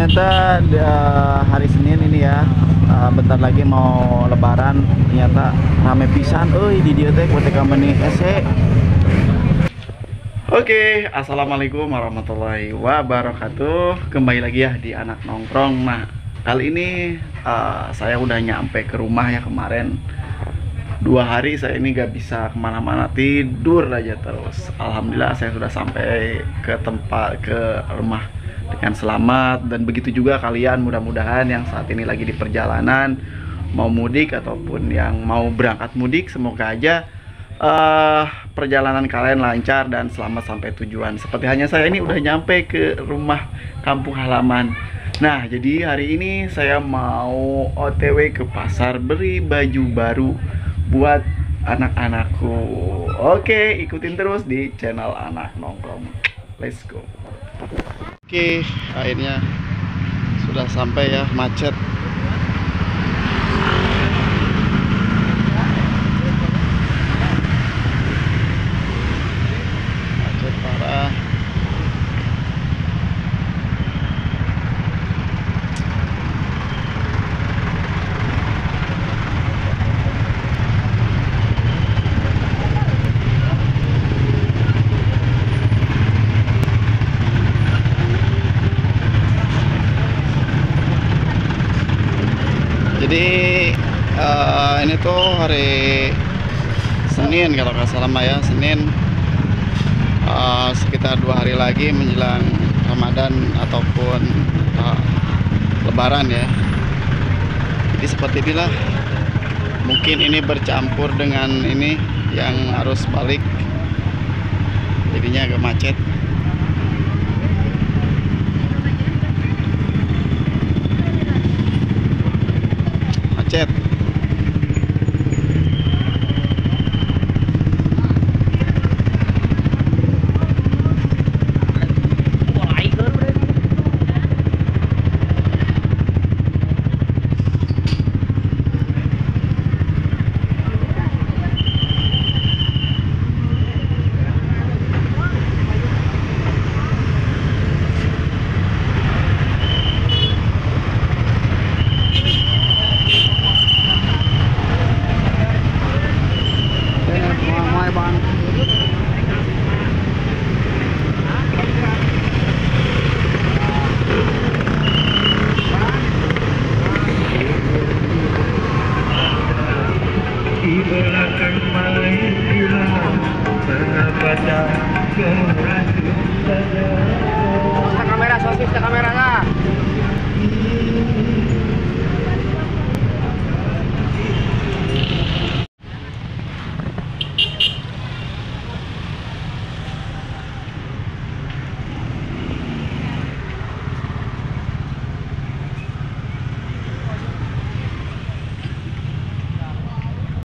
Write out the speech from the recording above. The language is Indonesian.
ternyata hari Senin ini ya, bentar lagi mau lebaran, ternyata rame pisan euy di dieu teh ku teh company SE. Oke, assalamualaikum warahmatullahi wabarakatuh. Kembali lagi ya di Anak Nongkrong. Nah, kali ini saya udah nyampe ke rumah ya kemarin. 2 hari saya ini gak bisa kemana-mana, tidur aja terus. Alhamdulillah saya sudah sampai ke rumah dengan selamat, dan begitu juga kalian, mudah-mudahan yang saat ini lagi di perjalanan mau mudik ataupun yang mau berangkat mudik, semoga aja perjalanan kalian lancar dan selamat sampai tujuan. Seperti hanya saya ini udah nyampe ke rumah kampung halaman. Nah, jadi hari ini saya mau OTW ke pasar beli baju baru buat anak-anakku. Oke, ikutin terus di channel Anak Nongkrong. Let's go. Oke, akhirnya sudah sampai ya, macet. Macet parah. Jadi ini tuh hari Senin kalau nggak salah ya, Senin, sekitar 2 hari lagi menjelang Ramadan ataupun Lebaran ya. Jadi seperti inilah, mungkin ini bercampur dengan ini yang arus balik, jadinya agak macet. Macet. Kamera, sosis ke kamera.